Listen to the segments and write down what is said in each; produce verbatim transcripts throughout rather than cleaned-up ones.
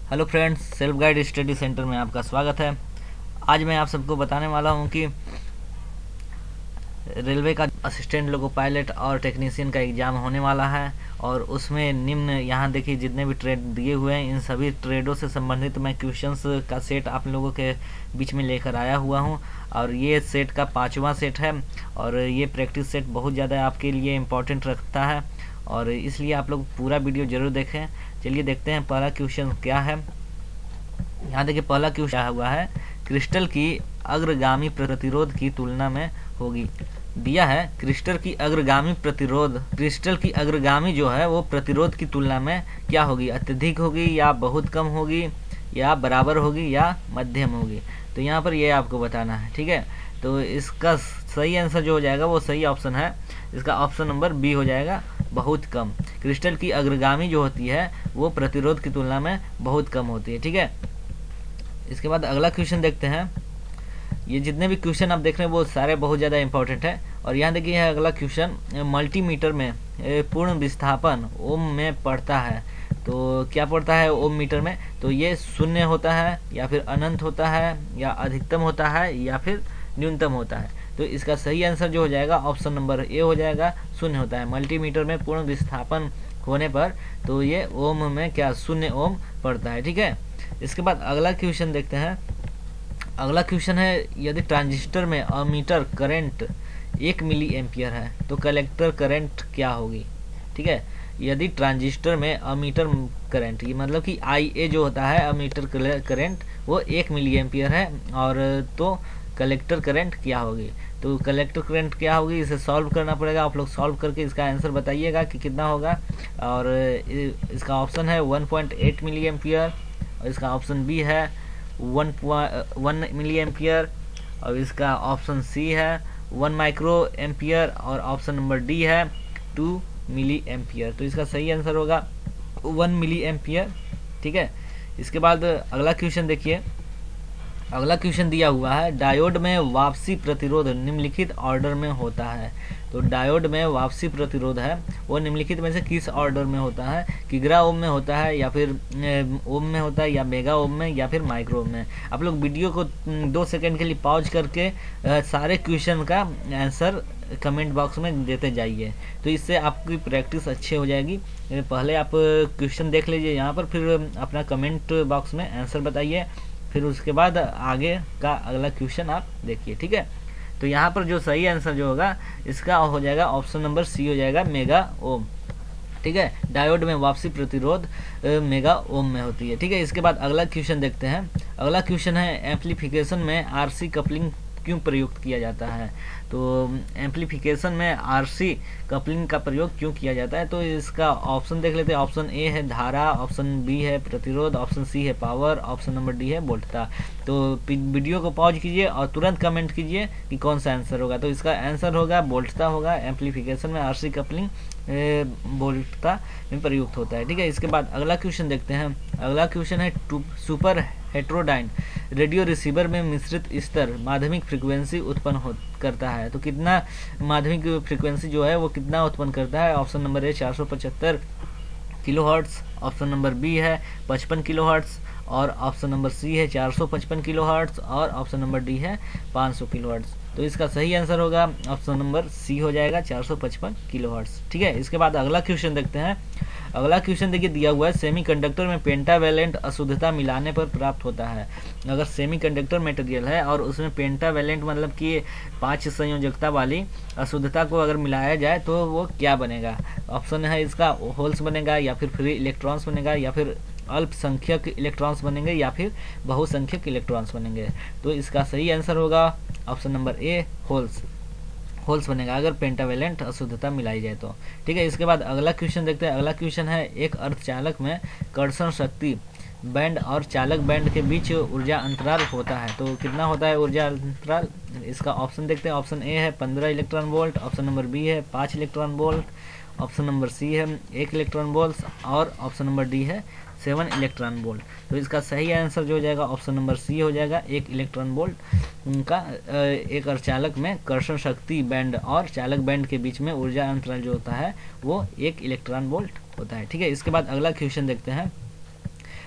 Hello friends, self guide study centre में आपका स्वागत है। आज मैं आप सबको बताने वाला हूं कि रेलवे का असिस्टेंट लोको पायलट और टेक्नीशियन का एग्ज़ाम होने वाला है और उसमें निम्न यहाँ देखिए जितने भी ट्रेड दिए हुए हैं इन सभी ट्रेडों से संबंधित मैं क्वेश्चंस का सेट आप लोगों के बीच में लेकर आया हुआ हूँ और ये सेट का पाँचवा सेट है और ये प्रैक्टिस सेट बहुत ज़्यादा आपके लिए इम्पोर्टेंट रखता है और इसलिए आप लोग पूरा वीडियो ज़रूर देखें। चलिए देखते हैं पहला क्वेश्चन क्या है। यहाँ देखिए पहला क्वेश्चन हुआ है, क्रिस्टल की अग्रगामी प्रतिरोध की तुलना में होगी। दिया है क्रिस्टल की अग्रगामी प्रतिरोध क्रिस्टल की अग्रगामी जो है वो प्रतिरोध की तुलना में क्या होगी, अत्यधिक होगी या बहुत कम होगी या बराबर होगी या मध्यम होगी। तो यहाँ पर ये आपको बताना है, ठीक है। तो इसका सही आंसर जो हो जाएगा वो सही ऑप्शन है, इसका ऑप्शन नंबर बी हो जाएगा, बहुत कम। क्रिस्टल की अग्रगामी जो होती है वो प्रतिरोध की तुलना में बहुत कम होती है, ठीक है। इसके बाद अगला क्वेश्चन देखते हैं। ये जितने भी क्वेश्चन आप देख रहे हैं वो सारे बहुत ज़्यादा इंपॉर्टेंट है और यहाँ देखिए है अगला क्वेश्चन, मल्टीमीटर में पूर्ण विस्थापन ओम में पड़ता है। तो क्या पड़ता है ओम मीटर में, तो ये शून्य होता है या फिर अनंत होता है या अधिकतम होता है या फिर न्यूनतम होता है। तो इसका सही आंसर जो हो जाएगा ऑप्शन नंबर ए हो जाएगा, शून्य होता है। मल्टीमीटर में पूर्ण विस्थापन होने पर तो ये ओम में क्या शून्य ओम पड़ता है, ठीक है। इसके बाद अगला क्वेश्चन देखते हैं। अगला क्वेश्चन है, यदि ट्रांजिस्टर में अमीटर करंट एक मिली एम्पियर है तो कलेक्टर करंट क्या होगी, ठीक है। यदि ट्रांजिस्टर में अमीटर करंट, ये मतलब कि आई ए जो होता है अमीटर करंट वो एक मिली एम्पियर है और तो कलेक्टर करंट क्या होगी। तो कलेक्टर करंट क्या होगी इसे सॉल्व करना पड़ेगा। आप लोग सॉल्व करके इसका आंसर बताइएगा कि कितना होगा और इसका ऑप्शन है one point eight milli ampere और इसका ऑप्शन बी है वन वन मिली एम्पियर और इसका ऑप्शन सी है वन माइक्रो एम्पियर और ऑप्शन नंबर डी है टू मिली एम्पियर। तो इसका सही आंसर होगा वन मिली एम्पियर, ठीक है। इसके बाद अगला क्वेश्चन देखिए। अगला क्वेश्चन दिया हुआ है, डायोड में वापसी प्रतिरोध निम्नलिखित ऑर्डर में होता है। तो डायोड में वापसी प्रतिरोध है वो निम्नलिखित में से किस ऑर्डर में होता है, किग्रा ओम में होता है या फिर ओम में होता है या मेगा ओम में या फिर माइक्रो ओम में। आप लोग वीडियो को दो सेकंड के लिए पॉज करके सारे क्वेश्चन का आंसर कमेंट बॉक्स में देते जाइए, तो इससे आपकी प्रैक्टिस अच्छी हो जाएगी। पहले आप क्वेश्चन देख लीजिए यहाँ पर, फिर अपना कमेंट बॉक्स में आंसर बताइए, फिर उसके बाद आगे का अगला क्वेश्चन आप देखिए, ठीक है। तो यहाँ पर जो सही आंसर जो होगा इसका हो जाएगा ऑप्शन नंबर सी हो जाएगा, मेगा ओम, ठीक है। डायोड में वापसी प्रतिरोध मेगा ओम में होती है, ठीक है। इसके बाद अगला क्वेश्चन देखते हैं। अगला क्वेश्चन है, एम्पलीफिकेशन में आरसी कपलिंग क्यों प्रयुक्त किया जाता है। तो एम्पलीफिकेशन में आरसी कपलिंग का प्रयोग क्यों किया जाता है, तो इसका ऑप्शन देख लेते हैं। ऑप्शन ए है धारा, ऑप्शन बी है प्रतिरोध, ऑप्शन सी है पावर, ऑप्शन नंबर डी है वोल्टता। तो वीडियो को पॉज कीजिए और तुरंत कमेंट कीजिए कि कौन सा आंसर होगा। तो इसका आंसर होगा वोल्टता होगा। एम्पलीफिकेशन में आरसी कपलिंग वोल्टता में प्रयुक्त होता है, ठीक है। इसके बाद अगला क्वेश्चन देखते हैं। अगला क्वेश्चन है, सुपर हेट्रोडाइन रेडियो रिसीवर में मिश्रित स्तर माध्यमिक फ्रीक्वेंसी उत्पन्न हो करता है। तो कितना माध्यमिक फ्रीक्वेंसी जो है वो कितना उत्पन्न करता है। ऑप्शन नंबर ए चार सौ पचहत्तर kilo hertz, option number B है पचपन किलो हर्ट्स और ऑप्शन नंबर सी है चार सौ पचपन किलो हर्ट्स और ऑप्शन नंबर डी है पाँच सौ किलो हर्ट्स। तो इसका सही आंसर होगा ऑप्शन नंबर सी हो जाएगा, चार सौ पचपन किलो हर्ट्स, ठीक है। इसके बाद अगला क्वेश्चन देखते हैं। अगला क्वेश्चन देखिए दिया हुआ है, सेमीकंडक्टर में पेंटावैलेंट अशुद्धता मिलाने पर प्राप्त होता है। अगर सेमीकंडक्टर मटेरियल है और उसमें पेंटावैलेंट मतलब कि पांच संयोजकता वाली अशुद्धता को अगर मिलाया जाए तो वो क्या बनेगा। ऑप्शन है इसका होल्स बनेगा या फिर फ्री इलेक्ट्रॉन्स बनेगा या फिर अल्पसंख्यक इलेक्ट्रॉन्स बनेंगे या फिर बहुसंख्यक इलेक्ट्रॉन्स बनेंगे। तो इसका सही आंसर होगा option number A holes holes बनेगा अगर पेंटावैलेंट अशुद्धता मिलाई जाए तो, ठीक है। इसके बाद अगला क्वेश्चन देखते हैं। अगला क्वेश्चन है, एक अर्धचालक में कर्षण शक्ति बैंड और चालक बैंड के बीच ऊर्जा अंतराल होता है। तो कितना होता है ऊर्जा अंतराल, इसका ऑप्शन देखते हैं। ऑप्शन ए है पंद्रह electron volt, option number B है पाँच electron volt, option number C है एक इलेक्ट्रॉन वोल्ट और ऑप्शन नंबर डी है सेवन इलेक्ट्रॉन वोल्ट। तो इसका सही आंसर जो हो जाएगा ऑप्शन नंबर सी हो जाएगा, एक इलेक्ट्रॉन वोल्ट उनका एक अर्धचालक में कर्षण शक्ति बैंड और चालक बैंड के बीच में ऊर्जा अंतराल जो होता है वो एक इलेक्ट्रॉन वोल्ट होता है, ठीक है। इसके बाद अगला क्वेश्चन देखते हैं।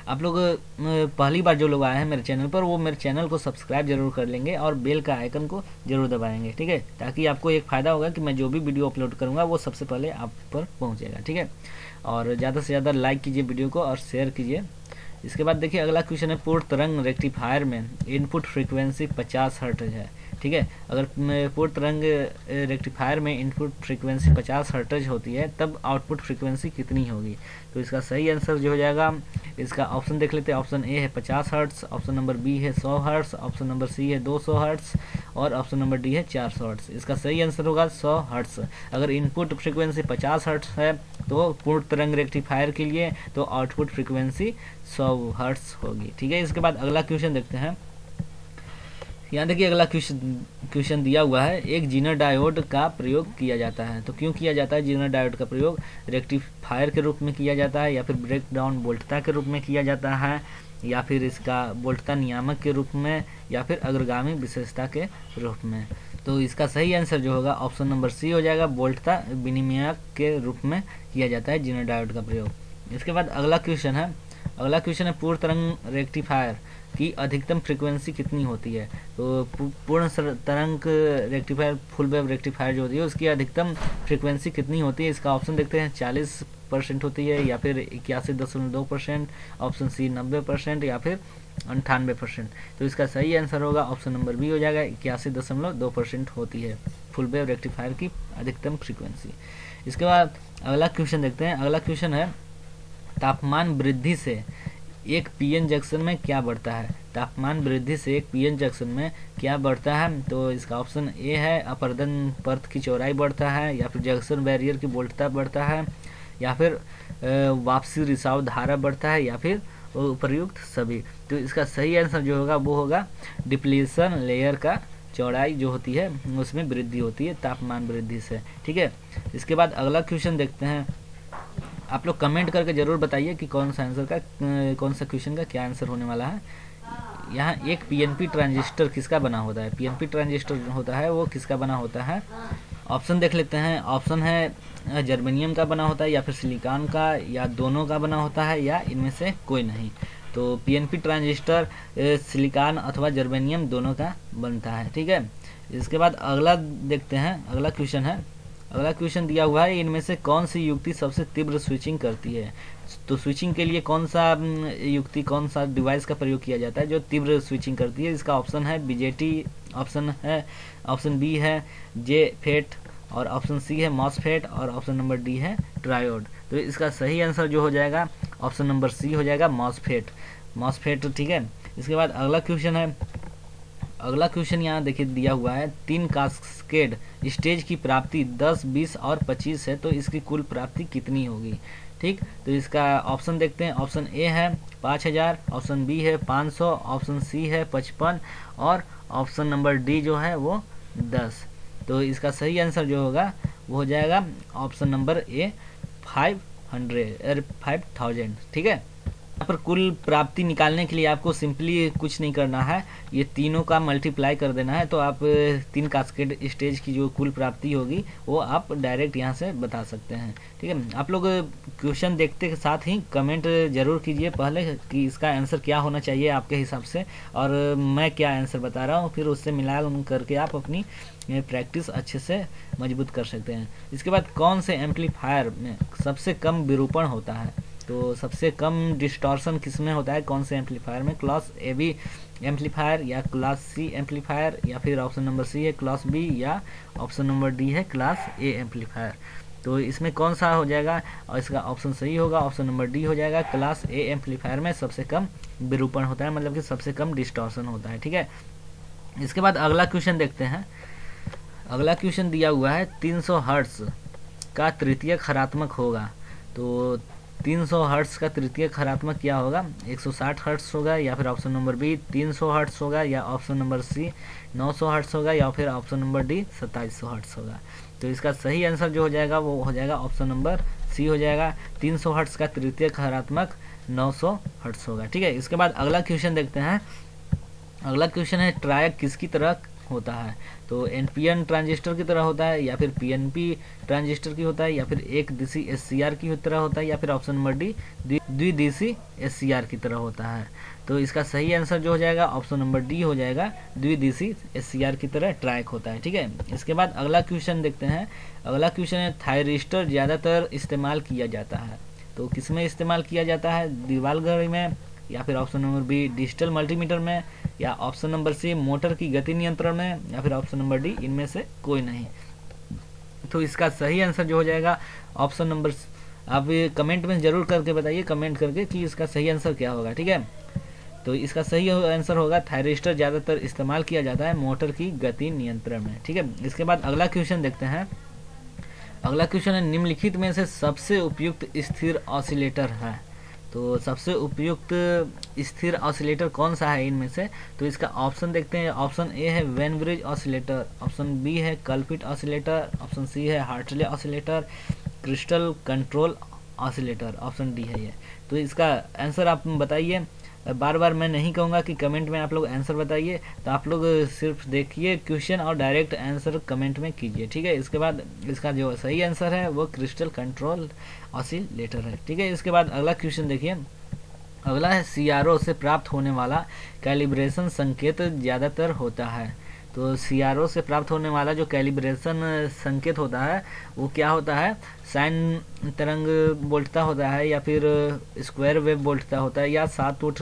आप लोग अ, पहली बार जो लोग आए हैं मेरे चैनल पर वो मेरे चैनल को सब्सक्राइब जरूर कर लेंगे और बेल का आइकन को जरूर दबाएंगे, ठीक है, ताकि आपको एक फ़ायदा होगा कि मैं जो भी वीडियो अपलोड करूँगा वो सबसे पहले आप पर पहुँचेगा, ठीक है। और ज़्यादा से ज़्यादा लाइक कीजिए वीडियो को और शेयर कीजिए। इसके बाद देखिए अगला क्वेश्चन है, पूर्ण तरंग रेक्टिफायर में इनपुट फ्रीक्वेंसी पचास हर्ट्ज है, ठीक है। अगर पूर्ण तरंग रेक्टिफायर में इनपुट फ्रीक्वेंसी पचास हर्ट्ज होती है तब आउटपुट फ्रीक्वेंसी कितनी होगी? तो इसका सही आंसर जो हो जाएगा, इसका ऑप्शन देख लेते हैं। ऑप्शन ए है पचास हर्ट्ज, ऑप्शन नंबर बी है सौ हर्ट्ज, ऑप्शन नंबर सी है दो सौ हर्ट्ज और ऑप्शन नंबर डी है चार सौ हर्ट्ज। इसका सही आंसर होगा सौ हर्ट्ज। अगर इनपुट फ्रीक्वेंसी पचास हर्ट्ज है तो पूर्ण तरंग रेक्टिफायर के लिए तो आउटपुट फ्रीक्वेंसी सौ हर्ट्ज होगी, ठीक है। इसके बाद अगला क्वेश्चन देखते हैं। यहाँ देखिए अगला क्वेश्चन क्वेश्चन दिया हुआ है, एक जीनर डायोड का प्रयोग किया जाता है। तो क्यों किया जाता है जीनर डायोड का प्रयोग? रेक्टिफायर के रूप में किया जाता है या फिर ब्रेक डाउन वोल्टता के रूप में किया जाता है या फिर इसका वोल्टता नियामक के रूप में या फिर अग्रगामी विशेषता के रूप में? तो इसका सही आंसर जो होगा ऑप्शन नंबर सी हो जाएगा, वोल्टता विनिमयक के रूप में किया जाता है जीनर डायोड का प्रयोग। इसके बाद अगला क्वेश्चन है अगला क्वेश्चन है पूर्ण तरंग रेक्टिफायर की अधिकतम फ्रीक्वेंसी कितनी होती है? तो पूर्ण तरंग रेक्टिफायर फुल वेव रेक्टिफायर जो होती है उसकी अधिकतम फ्रीक्वेंसी कितनी होती है? इसका ऑप्शन देखते हैं, चालीस परसेंट होती है या फिर इक्यासी दशमलव दो परसेंट, ऑप्शन सी नब्बे परसेंट या फिर अंठानवे परसेंट। तो इसका सही आंसर होगा ऑप्शन नंबर बी हो जाएगा, इक्यासी दशमलव दो परसेंट होती है फुल वेव रेक्टिफायर की अधिकतम फ्रीक्वेंसी। इसके बाद अगला क्वेश्चन देखते हैं। अगला क्वेश्चन है, तापमान वृद्धि से एक पीएन जंक्शन में क्या बढ़ता है? तापमान वृद्धि से एक पीएन जंक्शन में क्या बढ़ता है? तो इसका ऑप्शन ए है, अपरदन परत की चौड़ाई बढ़ता है या फिर जंक्शन बैरियर की वोल्टता बढ़ता है या फिर वापसी रिसाव धारा बढ़ता है या फिर उपर्युक्त सभी। तो इसका सही आंसर जो होगा वो होगा डिप्लीशन लेयर का चौड़ाई जो होती है उसमें वृद्धि होती है तापमान वृद्धि से, ठीक है। इसके बाद अगला क्वेश्चन देखते हैं। आप लोग कमेंट करके ज़रूर बताइए कि कौन सा आंसर का कौन सा क्वेश्चन का क्या आंसर होने वाला है। यहाँ एक पीएनपी ट्रांजिस्टर किसका बना होता है? पीएनपी ट्रांजिस्टर होता है वो किसका बना होता है? ऑप्शन देख लेते हैं। ऑप्शन है जर्मेनियम का बना होता है या फिर सिलिकॉन का या दोनों का बना होता है या इनमें से कोई नहीं। तो पीएनपी ट्रांजिस्टर सिलिकॉन अथवा जर्मेनियम दोनों का बनता है, ठीक है। इसके बाद अगला देखते हैं। अगला क्वेश्चन है अगला क्वेश्चन दिया हुआ है, इनमें से कौन सी युक्ति सबसे तीव्र स्विचिंग करती है? तो स्विचिंग के लिए कौन सा युक्ति कौन सा डिवाइस का प्रयोग किया जाता है जो तीव्र स्विचिंग करती है? इसका ऑप्शन है बीजेटी, ऑप्शन है ऑप्शन बी है जे फेट और ऑप्शन सी है मॉसफेट और ऑप्शन नंबर डी है ट्रायोड। तो इसका सही आंसर जो हो जाएगा ऑप्शन नंबर सी हो जाएगा, मॉसफेट मॉसफेट ठीक है। इसके बाद अगला क्वेश्चन है अगला क्वेश्चन यहाँ देखिए दिया हुआ है, तीन कास्केड स्टेज की प्राप्ति दस, बीस और पच्चीस है, तो इसकी कुल प्राप्ति कितनी होगी? ठीक, तो इसका ऑप्शन देखते हैं। ऑप्शन ए है पाँच हज़ार, ऑप्शन बी है पाँच सौ, ऑप्शन सी है पचपन और ऑप्शन नंबर डी जो है वो दस। तो इसका सही आंसर जो होगा वो हो जाएगा option number A five hundred five thousand ठीक है। यहाँ पर कुल प्राप्ति निकालने के लिए आपको सिंपली कुछ नहीं करना है, ये तीनों का मल्टीप्लाई कर देना है, तो आप तीन कास्केड स्टेज की जो कुल प्राप्ति होगी वो आप डायरेक्ट यहाँ से बता सकते हैं, ठीक है। आप लोग क्वेश्चन देखते के साथ ही कमेंट जरूर कीजिए पहले कि इसका आंसर क्या होना चाहिए आपके हिसाब से और मैं क्या आंसर बता रहा हूँ, फिर उससे मिला करके आप अपनी प्रैक्टिस अच्छे से मजबूत कर सकते हैं। इसके बाद कौन से एम्पलीफायर में सबसे कम विरूपण होता है? तो सबसे कम डिस्टॉर्शन किस में होता है, कौन से एम्पलीफायर में? क्लास ए बी एम्पलीफायर या क्लास सी एम्पलीफायर या फिर ऑप्शन नंबर सी है क्लास बी या ऑप्शन नंबर डी है क्लास ए एम्पलीफायर। तो इसमें कौन सा हो जाएगा और इसका ऑप्शन सही होगा ऑप्शन नंबर डी हो जाएगा, क्लास ए एम्पलीफायर में सबसे कम विरूपण होता है, मतलब कि सबसे कम डिस्टॉर्शन होता है, ठीक है। इसके बाद अगला क्वेश्चन देखते हैं। अगला क्वेश्चन दिया हुआ है तीन सौ हर्ट्ज का तृतीयक हरात्मक होगा, तो तीन सौ हर्ट्ज का तृतीयक हरात्मक क्या होगा? एक सौ साठ हर्ट्ज होगा या फिर ऑप्शन नंबर बी तीन सौ हर्ट्ज होगा या ऑप्शन नंबर सी नौ सौ हर्ट्ज होगा या फिर ऑप्शन नंबर डी सत्ताईस सौ हर्ट्ज होगा। तो इसका सही आंसर जो हो जाएगा वो हो जाएगा ऑप्शन नंबर सी हो जाएगा, तीन सौ हर्ट्ज का तृतीयक हरात्मक नौ सौ हर्ट्ज होगा, ठीक है। इसके बाद अगला क्वेश्चन देखते हैं। अगला क्वेश्चन है ट्रायक किसकी तरह होता है। तो एनपीएन ट्रांजिस्टर की तरह होता है, या फिर पीएनपी ट्रांजिस्टर की होता है, या फिर एक दिशी एससीआर की तरह होता है, या फिर ऑप्शन नंबर डी द्विदिशी एससीआर की तरह होता है। तो इसका सही आंसर जो हो जाएगा ऑप्शन नंबर डी हो जाएगा, द्विदिशी एससीआर की तरह ट्रैक होता है। ठीक है, इसके बाद अगला क्वेश्चन देखते हैं। अगला क्वेश्चन है थायरिस्टर ज़्यादातर इस्तेमाल किया जाता है। तो किसमें इस्तेमाल किया जाता है? दीवार घड़ी में, या फिर option number B digital multimeter में, या ऑप्शन नंबर सी मोटर की गति नियंत्रण में, या फिर ऑप्शन नंबर डी इनमें से कोई नहीं। तो इसका सही आंसर जो हो जाएगा ऑप्शन नंबर, आप कमेंट में जरूर करके बताइए, कमेंट करके कि इसका सही आंसर क्या होगा। ठीक है, तो इसका सही आंसर होगा थायरिस्टर ज़्यादातर इस्तेमाल किया जाता है मोटर की गति नियंत्रण में। ठीक है, इसके बाद अगला क्वेश्चन देखते हैं। अगला क्वेश्चन है निम्नलिखित में से सबसे उपयुक्त स्थिर ऑसिलेटर है। तो सबसे उपयुक्त स्थिर ऑसिलेटर कौन सा है इनमें से? तो इसका ऑप्शन देखते हैं। ऑप्शन ए है Wien bridge oscillator, option B है कल्पिट ऑसिलेटर, ऑप्शन सी है Hartley oscillator, crystal control oscillator, option D है ये। तो इसका आंसर आप बताइए। बार बार मैं नहीं कहूँगा कि कमेंट में आप लोग आंसर बताइए, तो आप लोग सिर्फ देखिए क्वेश्चन और डायरेक्ट आंसर कमेंट में कीजिए। ठीक है, इसके बाद इसका जो सही आंसर है वो क्रिस्टल कंट्रोल ऑसिलेटर है। ठीक है, इसके बाद अगला क्वेश्चन देखिए। अगला है सीआरओ से प्राप्त होने वाला कैलिब्रेशन संकेत ज़्यादातर होता है। तो सीआरओ से प्राप्त होने वाला जो कैलिब्रेशन संकेत होता है वो क्या होता है? साइन तरंग वोल्टता होता है, या फिर स्क्वायर वेव वोल्टता होता है, या सात उठ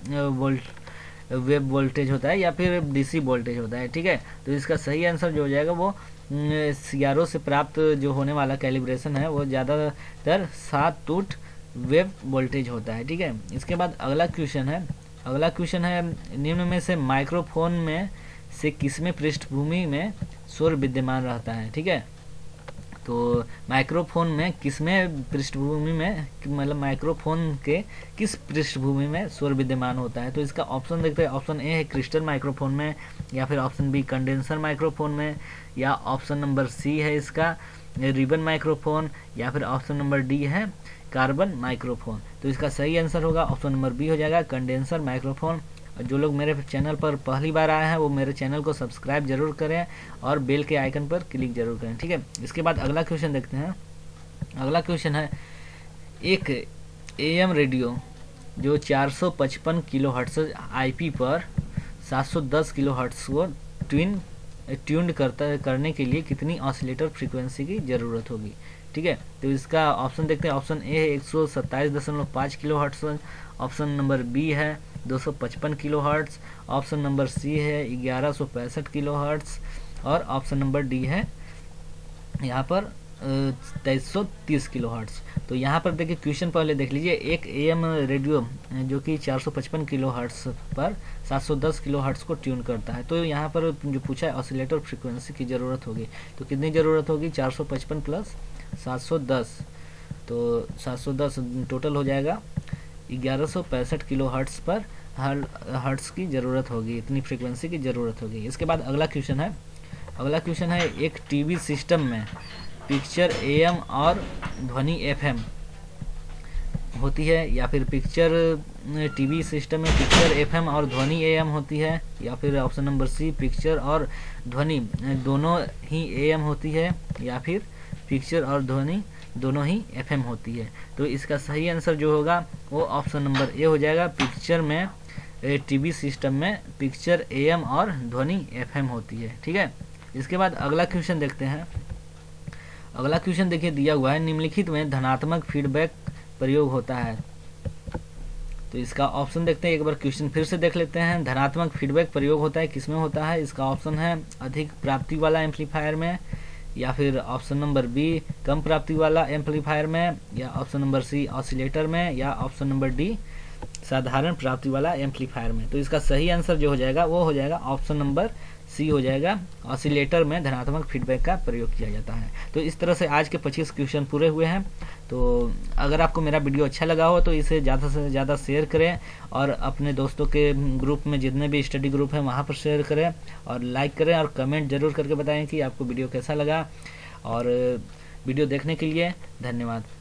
वोल्ट वेव वोल्टेज होता है, या फिर डीसी वोल्टेज होता है। ठीक है, तो इसका सही आंसर जो हो जाएगा वो सीआरओ से प्राप्त जो होने वाला कैलिब्रेशन है वो ज़्यादातर सात उठ वेव वोल्टेज होता है। ठीक है, इसके बाद अगला क्वेश्चन है। अगला क्वेश्चन है निम्न में से माइक्रोफोन में से किसमें पृष्ठभूमि में शोर विद्यमान रहता है? ठीक है, तो माइक्रोफोन में किसमें पृष्ठभूमि में, मतलब माइक्रोफोन के किस पृष्ठभूमि में शोर विद्यमान होता है? तो इसका ऑप्शन देखते हैं। ऑप्शन ए है क्रिस्टल माइक्रोफोन में, या फिर ऑप्शन बी कंडेंसर माइक्रोफोन में, या ऑप्शन नंबर सी है इसका रिबन माइक्रोफोन, या फिर ऑप्शन नंबर डी है कार्बन माइक्रोफोन। तो इसका सही आंसर होगा ऑप्शन नंबर बी हो जाएगा, कंडेंसर माइक्रोफोन। जो लोग मेरे चैनल पर पहली बार आए हैं वो मेरे चैनल को सब्सक्राइब जरूर करें और बेल के आइकन पर क्लिक जरूर करें। ठीक है, इसके बाद अगला क्वेश्चन देखते हैं। अगला क्वेश्चन है एक एएम रेडियो जो चार सौ पचपन किलो हर्ट्ज आईपी पर सात सौ दस किलो हर्ट्ज को ट्यून ट्यून्ड करता करने के लिए कितनी ऑसिलेटर फ्रीक्वेंसी की ज़रूरत होगी? ठीक है, तो इसका ऑप्शन देखते हैं। ऑप्शन ए है एक सौ सत्ताईस दशमलव पाँच kilo hertz, option number B है दो सौ पचपन kilo hertz, option number C है ग्यारह सौ पैंसठ किलो हर्ट्ज, और ऑप्शन नंबर डी है यहाँ पर तेईस सौ तीस किलो हर्ट्ज। तो यहाँ पर देखिए क्वेश्चन पहले देख लीजिए। एक एएम रेडियो जो कि चार सौ पचपन किलो हर्ट्ज पर सात सौ दस किलो हर्ट्ज को ट्यून करता है। तो यहाँ पर जो पूछा है ऑसिलेटर फ्रीक्वेंसी की ज़रूरत होगी, तो कितनी ज़रूरत होगी? चार सौ पचपन प्लस सात सौ दस, तो सात सौ दस टोटल हो जाएगा ग्यारह सौ पैंसठ किलो हर्ट्ज पर हर हर्ट्ज की ज़रूरत होगी, इतनी फ्रीक्वेंसी की ज़रूरत होगी। इसके बाद अगला क्वेश्चन है। अगला क्वेश्चन है एक टीवी सिस्टम में पिक्चर एएम और ध्वनि एफएम होती है, या फिर पिक्चर टीवी सिस्टम में पिक्चर एफएम और ध्वनि एएम होती है, या फिर ऑप्शन नंबर सी पिक्चर और ध्वनि दोनों ही एएम होती है, या फिर पिक्चर और ध्वनि दोनों ही एफएम होती है। तो इसका सही आंसर जो होगा वो ऑप्शन नंबर ए हो जाएगा। पिक्चर में टीवी सिस्टम में पिक्चर एएम और ध्वनि एफएम होती है। ठीक है, इसके बाद अगला क्वेश्चन देखते हैं। अगला क्वेश्चन देखिए दिया हुआ है निम्नलिखित में धनात्मक फीडबैक प्रयोग होता है। तो इसका ऑप्शन देखते हैं, एक बार क्वेश्चन फिर से देख लेते हैं। धनात्मक फीडबैक प्रयोग होता है किसमें होता है? इसका ऑप्शन है अधिक प्राप्ति वाला एम्पलीफायर में, या फिर ऑप्शन नंबर बी कम प्राप्ति वाला एम्पलीफायर में, या ऑप्शन नंबर सी ऑसिलेटर में, या ऑप्शन नंबर डी साधारण प्राप्ति वाला एम्पलीफायर में। तो इसका सही आंसर जो हो जाएगा वो हो जाएगा ऑप्शन नंबर सी हो जाएगा, ऑसिलेटर में धनात्मक फीडबैक का प्रयोग किया जाता है। तो इस तरह से आज के पच्चीस क्वेश्चन पूरे हुए हैं। तो अगर आपको मेरा वीडियो अच्छा लगा हो तो इसे ज़्यादा से ज़्यादा शेयर करें, और अपने दोस्तों के ग्रुप में जितने भी स्टडी ग्रुप हैं वहाँ पर शेयर करें, और लाइक करें, और कमेंट जरूर करके बताएं कि आपको वीडियो कैसा लगा। और वीडियो देखने के लिए धन्यवाद।